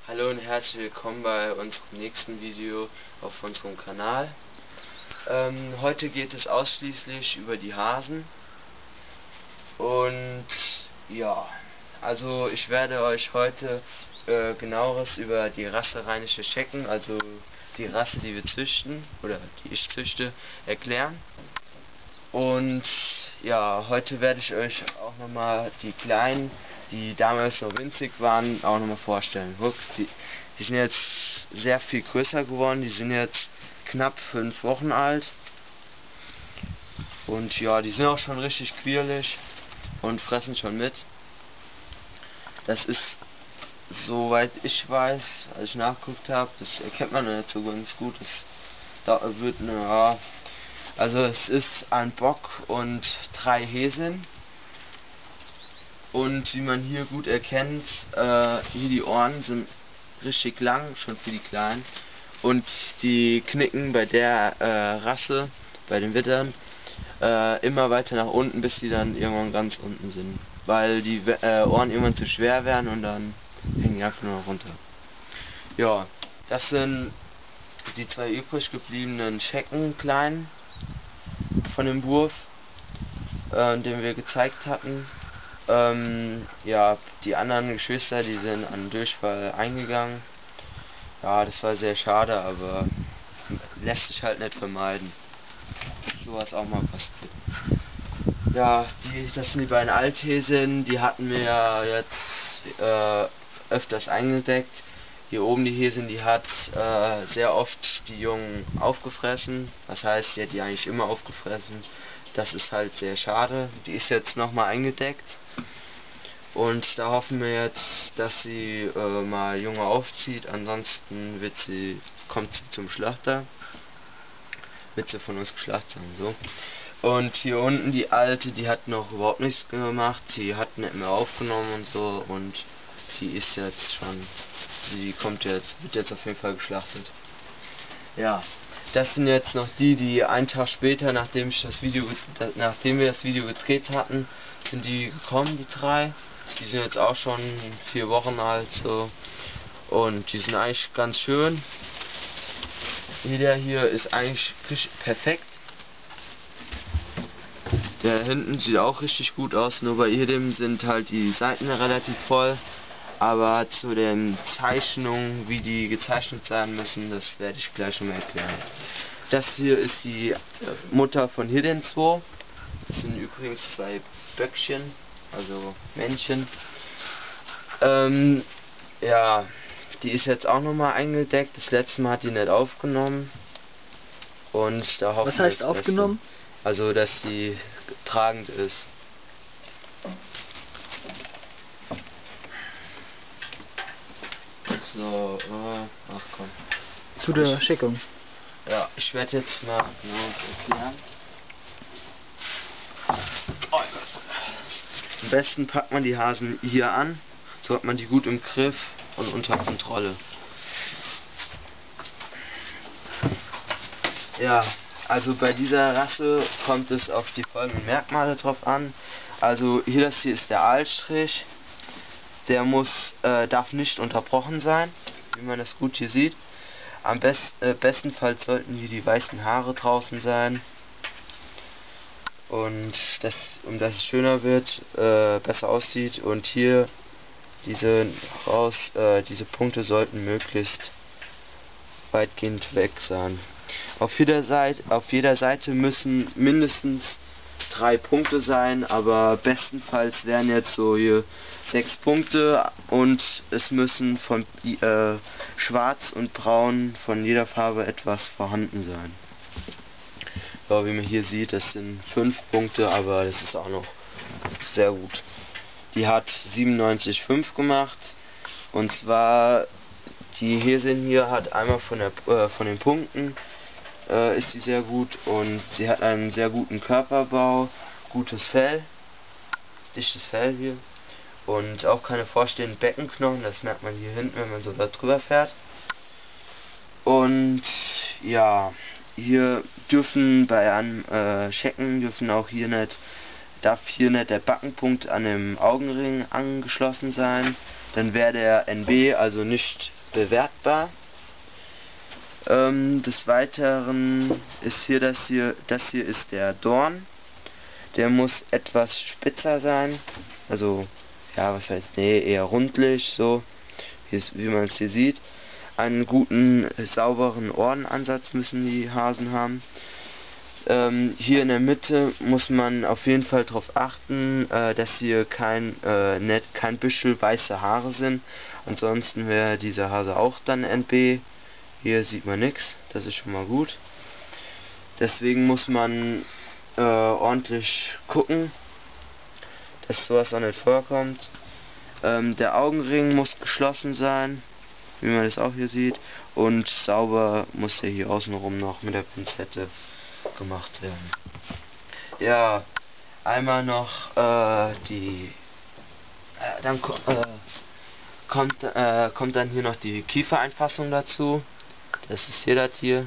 Hallo und herzlich willkommen bei unserem nächsten Video auf unserem Kanal. Heute geht es ausschließlich über die Hasen. Und ja, also ich werde euch heute genaueres über die Rasse Rheinische Schecken, also die Rasse, die wir züchten oder die ich züchte, erklären. Und ja, heute werde ich euch auch nochmal die kleinen, die damals noch winzig waren, auch nochmal vorstellen. Die sind jetzt sehr viel größer geworden, die sind jetzt knapp 5 Wochen alt. Und ja, die sind auch schon richtig quirlig und fressen schon mit. Das ist, soweit ich weiß, als ich nachgeguckt habe, das erkennt man nicht so ganz gut. Also es ist ein Bock und 3 Häschen. Und wie man hier gut erkennt, hier die Ohren sind richtig lang, schon für die Kleinen. Und die knicken bei der Rasse, bei den Wittern, immer weiter nach unten, bis die dann irgendwann ganz unten sind. Weil die Ohren irgendwann zu schwer werden und dann hängen die einfach nur noch runter. Ja, das sind die 2 übrig gebliebenen Schecken kleinen von dem Wurf, den wir gezeigt hatten. Ja, die anderen Geschwister, die sind an Durchfall eingegangen. Ja, das war sehr schade, aber lässt sich halt nicht vermeiden, dass sowas auch mal passiert. Ja, das sind die beiden Althäschen, die hatten wir ja jetzt öfters eingedeckt. Hier oben die Häsin, die hat sehr oft die Jungen aufgefressen. Das heißt, die hat die eigentlich immer aufgefressen. Das ist halt sehr schade. Die ist jetzt nochmal eingedeckt. Und da hoffen wir jetzt, dass sie mal Junge aufzieht. Ansonsten kommt sie zum Schlachter. Wird sie von uns geschlachtet sein, so. Und hier unten die alte, die hat noch überhaupt nichts gemacht. Die hat nicht mehr aufgenommen und so. Und die ist jetzt schon, wird jetzt auf jeden Fall geschlachtet. Ja, das sind jetzt noch die einen Tag später, nachdem wir das Video gedreht hatten, sind die gekommen, die 3. Die sind jetzt auch schon 4 Wochen alt, so. Und die sind eigentlich ganz schön. Jeder hier ist eigentlich perfekt. Der hinten sieht auch richtig gut aus, nur bei jedem sind halt die Seiten relativ voll. Aber zu den Zeichnungen, wie die gezeichnet sein müssen, das werde ich gleich schon mal erklären. Das hier ist die Mutter von hier den 2. Das sind übrigens 2 Böckchen, also Männchen. Ja, die ist jetzt auch nochmal eingedeckt. Das letzte Mal hat die nicht aufgenommen. Und da hoffen Was heißt aufgenommen? Also, dass sie tragend ist. So, ach komm. Zu der Schickung. Ja, ich werde jetzt mal erklären. Am besten packt man die Hasen hier an, so hat man die gut im Griff und unter Kontrolle. Ja, also bei dieser Rasse kommt es auf die folgenden Merkmale drauf an. Also das hier ist der Aalstrich. Der darf nicht unterbrochen sein, wie man das gut hier sieht. Am bestenfalls sollten hier die weißen Haare draußen sein. Und dass es schöner wird, besser aussieht. Und hier diese Punkte sollten möglichst weitgehend weg sein. Auf jeder Seite müssen mindestens 3 Punkte sein, aber bestenfalls wären jetzt so hier 6 Punkte und es müssen von Schwarz und Braun von jeder Farbe etwas vorhanden sein. Ja, wie man hier sieht, das sind 5 Punkte, aber das ist auch noch sehr gut. Die hat 97,5 gemacht, und zwar die Häsin hier hat einmal von den Punkten ist sie sehr gut, und sie hat einen sehr guten Körperbau, gutes Fell, dichtes Fell hier und auch keine vorstehenden Beckenknochen, das merkt man hier hinten, wenn man so da drüber fährt. Und ja, hier dürfen bei einem Schecken darf hier nicht der Backenpunkt an dem Augenring angeschlossen sein, dann wäre der NB, also nicht bewertbar. Des Weiteren ist hier das hier ist der Dorn. Der muss etwas spitzer sein, also ja, was heißt, nee, eher rundlich, so wie man es hier sieht. Einen guten, sauberen Ohrenansatz müssen die Hasen haben. Hier in der Mitte muss man auf jeden Fall darauf achten, dass hier kein Büschel weiße Haare sind. Ansonsten wäre dieser Hase auch dann NB. Hier sieht man nichts, das ist schon mal gut. Deswegen muss man ordentlich gucken, dass sowas auch nicht vorkommt. Der Augenring muss geschlossen sein, wie man das auch hier sieht, und sauber muss der hier außenrum noch mit der Pinzette gemacht werden. Ja, einmal noch dann kommt dann hier noch die Kiefereinfassung dazu. Das ist hier das hier.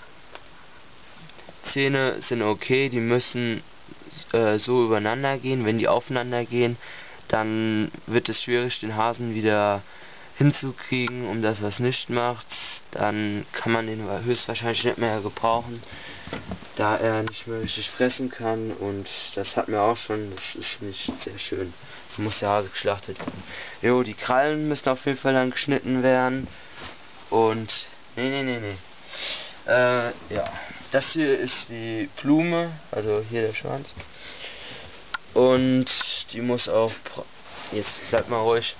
Zähne sind okay, die müssen so übereinander gehen. Wenn die aufeinander gehen, dann wird es schwierig, den Hasen wieder hinzukriegen. Um das was nicht macht, dann kann man den höchstwahrscheinlich nicht mehr gebrauchen, da er nicht mehr richtig fressen kann, und das hat mir auch schon, das ist nicht sehr schön. Da muss der Hase geschlachtet werden. Jo, die Krallen müssen auf jeden Fall dann geschnitten werden, und ja, das hier ist die Blume, also hier der Schwanz, und die muss auch, jetzt bleibt mal ruhig,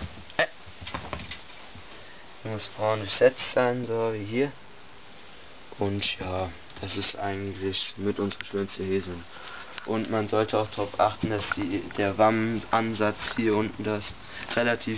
die muss braun durchsetzt sein, so wie hier, und ja, das ist eigentlich mit unsere schönste Häsin. Und man sollte auch darauf achten, dass der Wammansatz hier unten das relativ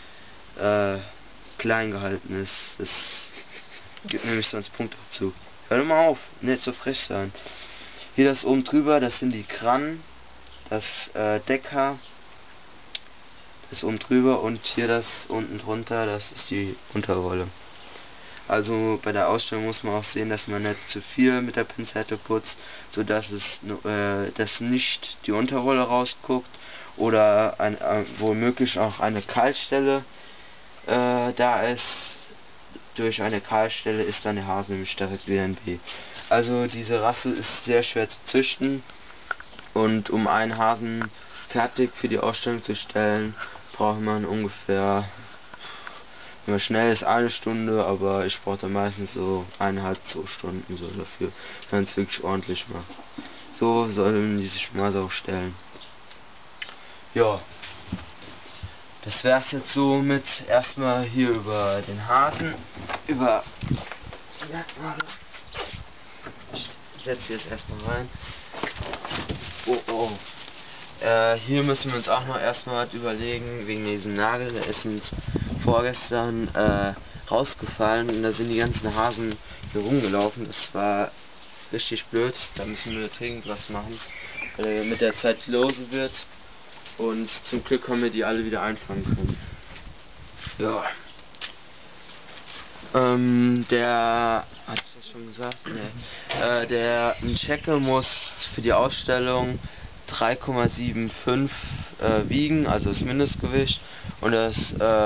klein gehalten ist. Das gibt nämlich sonst Punktabzug. Hör doch mal auf, nicht so frech sein. Hier das oben drüber, das sind die Krannen, das Deckhaar, das oben drüber, und hier das unten drunter, das ist die Unterwolle. Also bei der Ausstellung muss man auch sehen, dass man nicht zu viel mit der Pinzette putzt, so dass dass nicht die Unterwolle rausguckt, oder womöglich auch eine Kahlstelle da ist. Durch eine Kahlstelle ist dann der Hase nämlich direkt WNB. Also diese Rasse ist sehr schwer zu züchten, und um einen Hasen fertig für die Ausstellung zu stellen, braucht man ungefähr, wenn man schnell ist, 1 Stunde, aber ich brauche dann meistens so 1,5, 2 Stunden so dafür, wenn man es wirklich ordentlich macht. So sollen die sich mal so stellen. Ja, das wär's jetzt so mit erstmal hier über den Hasen, ich setze jetzt erstmal rein. Hier müssen wir uns auch noch erstmal überlegen, wegen diesem Nagel, der ist uns vorgestern rausgefallen, und da sind die ganzen Hasen hier rumgelaufen. Das war richtig blöd, da müssen wir dringend was machen, weil er mit der Zeit lose wird, und zum Glück haben wir die alle wieder einfangen können. Ja. Der, hatte ich das schon gesagt? Nee. Der Tscheche muss für die Ausstellung 3,75 wiegen, also das Mindestgewicht, und das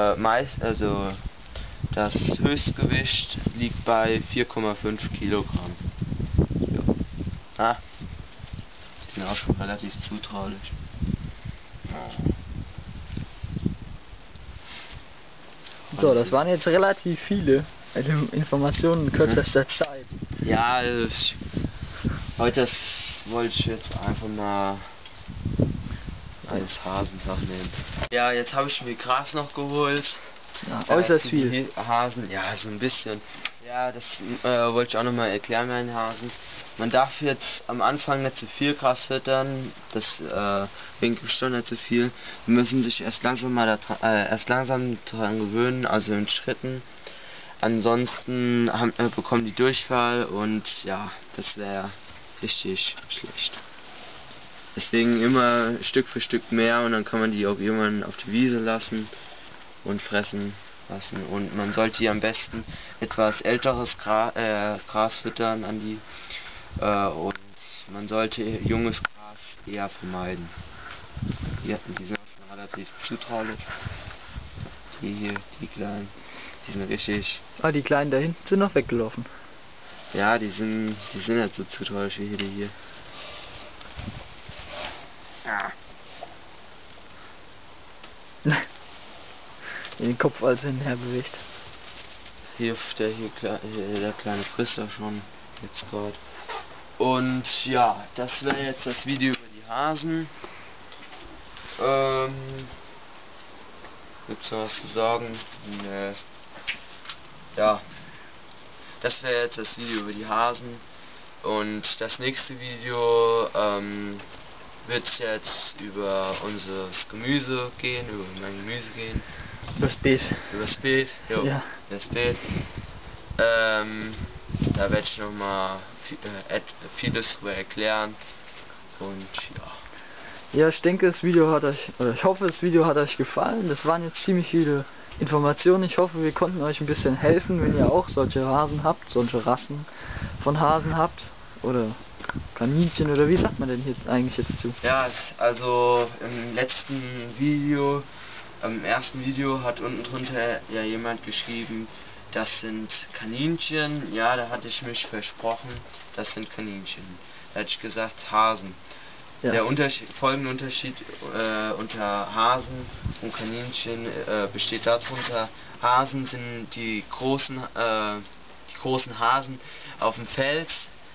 das Höchstgewicht liegt bei 4,5 Kilogramm. Ja. Die sind auch schon relativ zutraulich. So, das waren jetzt relativ viele Informationen in kürzester Zeit. Ja, heute wollte ich jetzt einfach mal als Hasentag nehmen. Ja, jetzt habe ich mir Gras noch geholt. Ja, äußerst viel. Hasen, ja, so ein bisschen. Ja, das wollte ich auch nochmal erklären, meinen Hasen. Man darf jetzt am Anfang nicht zu viel Gras füttern, das Winkelstoff nicht zu viel. Die müssen sich erst langsam daran gewöhnen, also in Schritten. Ansonsten bekommen die Durchfall, und ja, das wäre richtig schlecht. Deswegen immer Stück für Stück mehr, und dann kann man die auch irgendwann auf die Wiese lassen und fressen lassen. Und man sollte hier am besten etwas älteres Gras füttern an die, und man sollte junges Gras eher vermeiden. Die sind auch schon relativ zutraulich. Die hier, die kleinen. Die sind richtig. Ah, die Kleinen da hinten sind noch weggelaufen. Ja, die sind nicht so zutraulich wie die hier. Ja. Den Kopf also hinher bewegt. Der Kleine frisst er schon jetzt gerade. Und ja, das wäre jetzt das Video über die Hasen. Gibt's noch was zu sagen? Nee. Ja. Das wäre jetzt das Video über die Hasen. Und das nächste Video wird jetzt über unser Gemüse gehen, über mein Gemüse gehen. Übers Beet. Übers Beet, jo, Ja. übers Beet. Da werde ich nochmal vieles drüber erklären. Und ja. Ja, ich denke, das Video hat euch, oder ich hoffe, das Video hat euch gefallen. Das waren jetzt ziemlich viele Informationen. Ich hoffe, wir konnten euch ein bisschen helfen, wenn ihr auch solche Hasen habt, solche Rassen von Hasen habt. Oder Kaninchen, oder wie sagt man denn jetzt eigentlich jetzt zu? Ja, also im letzten Video, im ersten Video hat unten drunter ja jemand geschrieben, das sind Kaninchen. Ja, da hatte ich mich versprochen, das sind Kaninchen. Da hatte ich gesagt Hasen. Ja. Der folgende Unterschied unter Hasen und Kaninchen besteht darunter: Hasen sind die großen Hasen auf dem Fels.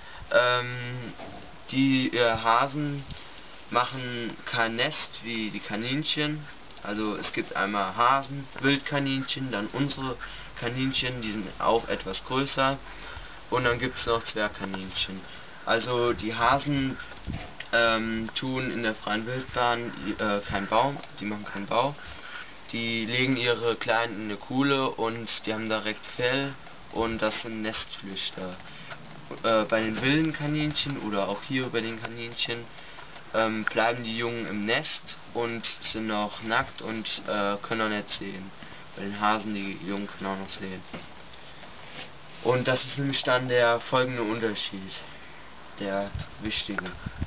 Die Hasen machen kein Nest wie die Kaninchen. Also es gibt einmal Hasen, Wildkaninchen, dann unsere Kaninchen, die sind auch etwas größer, und dann gibt es noch Zwergkaninchen. Also die Hasen tun in der freien Wildbahn keinen Bau, die machen keinen Bau. Die legen ihre Kleinen in eine Kuhle und die haben direkt Fell, und das sind Nestflüchter. Bei den wilden Kaninchen oder auch hier bei den Kaninchen bleiben die Jungen im Nest und sind noch nackt und können auch nicht sehen. Bei den Hasen, die Jungen können auch noch sehen. Und das ist nämlich dann der folgende Unterschied. Der wichtige.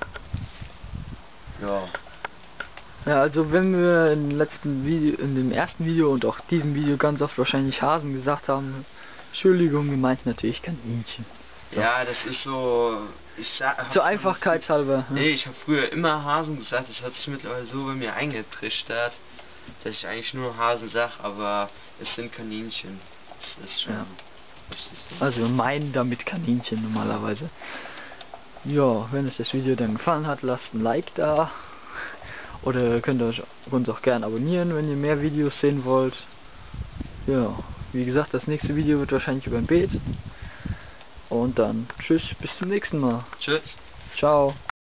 Ja. Ja, also wenn wir im letzten Video, in dem ersten Video und auch diesem Video ganz oft wahrscheinlich Hasen gesagt haben, Entschuldigung, gemeint natürlich Kaninchen. So. Ja, das ist so. Zur Einfachkeit halber. Nee, ich habe früher immer Hasen gesagt. Das hat sich mittlerweile so bei mir eingetrichtert, dass ich eigentlich nur Hasen sag, aber es sind Kaninchen. Das ist schon richtig so. Also wir meinen damit Kaninchen normalerweise. Ja, wenn euch das Video dann gefallen hat, lasst ein Like da. Oder könnt ihr uns auch gerne abonnieren, wenn ihr mehr Videos sehen wollt. Ja, wie gesagt, das nächste Video wird wahrscheinlich über ein Beet. Und dann tschüss, bis zum nächsten Mal. Tschüss. Ciao.